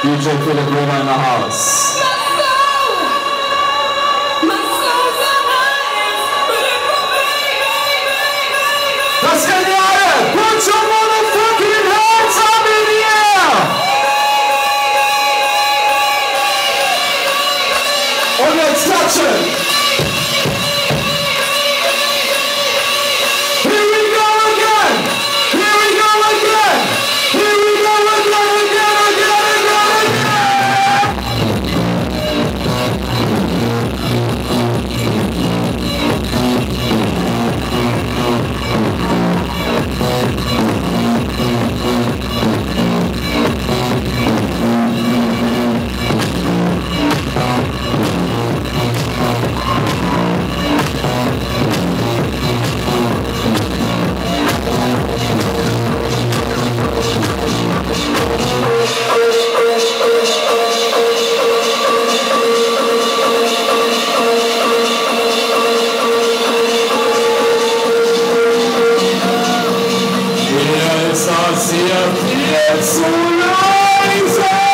DJ Philip Roma in the house. Let's get the audience. Put your motherfucking hands up in the air. Oh, let's touch it. Here we go again. Here we go again. Here we go again, again, again, again, Yes, I see a